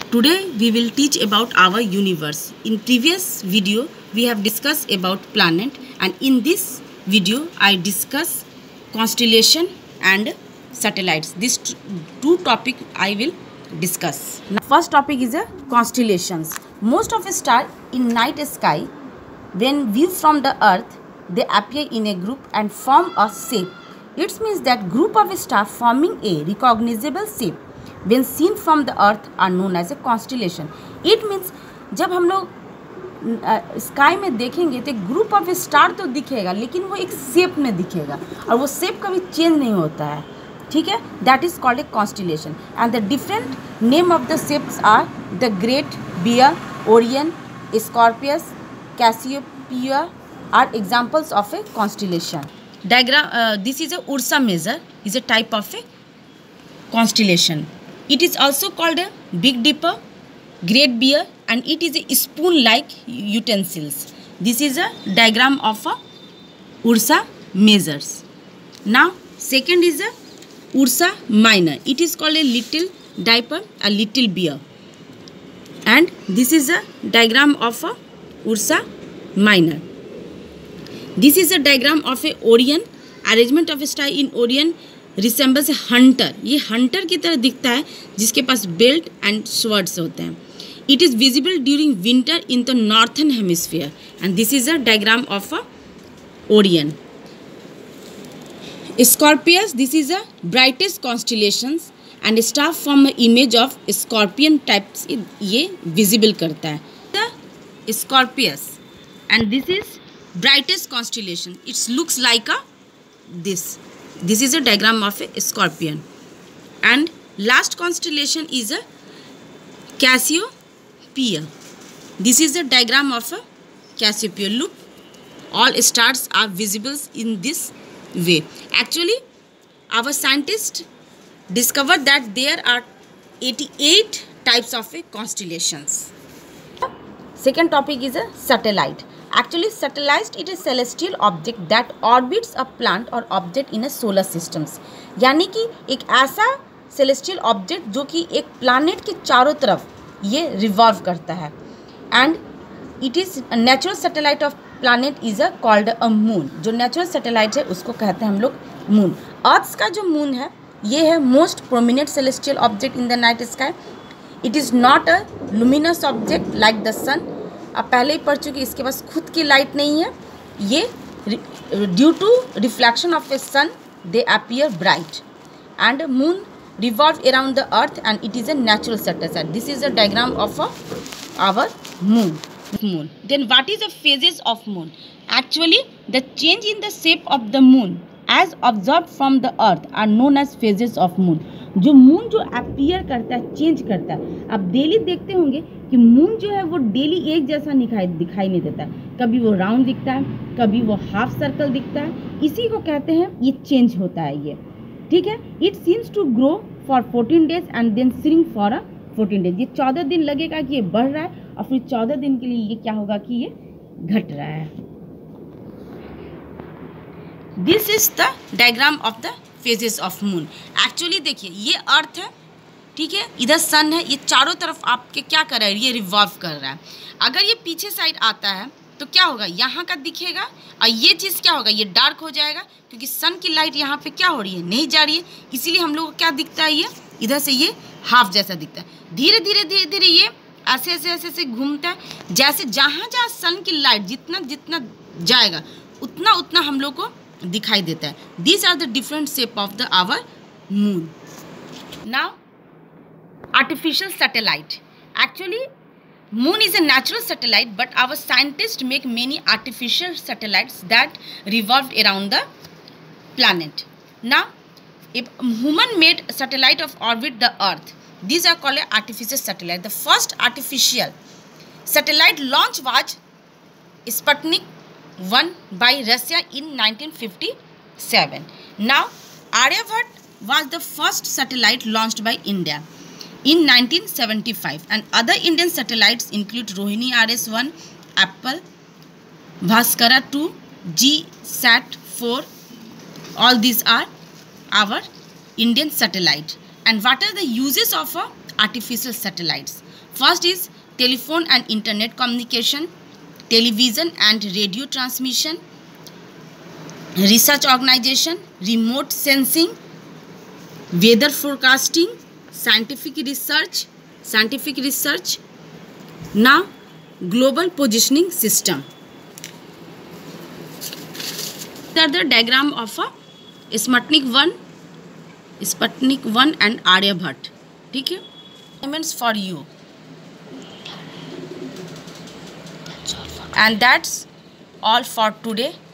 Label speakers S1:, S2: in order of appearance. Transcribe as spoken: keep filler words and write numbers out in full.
S1: Today we will teach about our universe. In previous video we have discussed about planet, and in this video I discuss constellation and satellites. These two topic I will discuss. Now, first topic is a constellations. Most of a star in night sky, when viewed from the earth, they appear in a group and form a shape. It means that group of stars forming a recognizable shape when seen from the earth are known as a constellation. It means जब हम लोग sky में देखेंगे तो group of star तो दिखेगा, लेकिन वो एक शेप में दिखेगा और वो शेप कभी चेंज नहीं होता है. ठीक है, that is called a constellation. And the different name of the shapes are the great bear, Orion, Scorpius, Cassiopeia are examples of a constellation. Diagram. This is a Ursa Major, is a type of a constellation. It is also called a Big Dipper, Great Bear, and it is a spoon-like utensils. This is a diagram of a Ursa Majors. Now, second is a Ursa Minor. It is called a Little Dipper, a Little Bear, and this is a diagram of a Ursa Minor. This is a diagram of a Orion. Arrangement of a star in Orion resembles a hunter. ये hunter की तरह दिखता है जिसके पास belt and swords होते हैं. It is visible during winter in the northern hemisphere, and this is a diagram of a Orion. Scorpius. This is a brightest constellations and star from an image of scorpion types. ये visible करता है. The Scorpius, and this is brightest constellation. It looks like a this. This is a diagram of a scorpion. And last constellation is a Cassiopeia. This is a diagram of a Cassiopeia. Look, all stars are visible in this way. Actually, our scientists discovered that there are eighty-eight types of a constellations. Second topic is a satellite. Actually, satellite is a celestial object that orbits a planet or object in a solar systems. यानी कि एक ऐसा celestial object जो कि एक planet के चारों तरफ ये revolve करता है. And it is a natural satellite of planet is a called a moon. जो natural satellite है उसको कहते हैं हम लोग moon. Earth का जो moon है ये है most prominent celestial object in the night sky. It is not a luminous object like the sun. अब पहले ही पढ़ चुकी, इसके पास खुद की लाइट नहीं है. ये due to reflection of a sun they appear bright. And moon revolve around the earth and it is a natural satellite. This is a diagram of our moon. Moon then what is the phases of moon? Actually the change in the shape of the moon as observe from the earth are known as phases of moon. जो moon जो appear करता है, change करता है. आप daily देखते होंगे कि मून जो है वो डेली एक जैसा दिखाई दिखाई नहीं देता है. कभी वो राउंड दिखता है, कभी वो हाफ सर्कल दिखता है. इसी को कहते हैं ये चेंज होता है ये. ठीक है, it seems to grow for fourteen days and then shrink for a fourteen days. ये चौदह दिन लगेगा कि ये बढ़ रहा है और फिर चौदह दिन के लिए ये क्या होगा कि ये घट रहा है. This is the diagram of the phases of moon. Actually देखिए ये अर्थ है, ठीक है, इधर सन है, ये चारों तरफ आपके क्या कर रहा है, ये रिवॉल्व कर रहा है. अगर ये पीछे साइड आता है तो क्या होगा, यहाँ का दिखेगा और ये चीज़ क्या होगा, ये डार्क हो जाएगा क्योंकि सन की लाइट यहाँ पे क्या हो रही है, नहीं जा रही है. इसीलिए हम लोग को क्या दिखता है, ये इधर से ये हाफ जैसा दिखता है. धीरे धीरे धीरे धीरे ये ऐसे ऐसे ऐसे ऐसे घूमता है. जैसे जहाँ जहाँ सन की लाइट जितना जितना जाएगा उतना उतना हम लोग को दिखाई देता है. These are the different shape of the our moon. Now artificial satellite. Actually, moon is a natural satellite, but our scientists make many artificial satellites that revolve around the planet. Now, if human-made satellite of orbit the Earth, these are called artificial satellite. The first artificial satellite launch was Sputnik one by Russia in nineteen fifty-seven. Now, Aryabhat was the first satellite launched by India in nineteen seventy-five, and other Indian satellites include Rohini R S one, Apple, Bhaskara two, G sat four. All these are our Indian satellite. And what are the uses of a artificial satellites. First is telephone and internet communication, television and radio transmission, research organization, remote sensing, weather forecasting, scientific research, scientific research. Now, global positioning system. These are the diagram of a Sputnik one, Sputnik one and Aryabhat. ठीक है? Assignments for you. And that's all for today.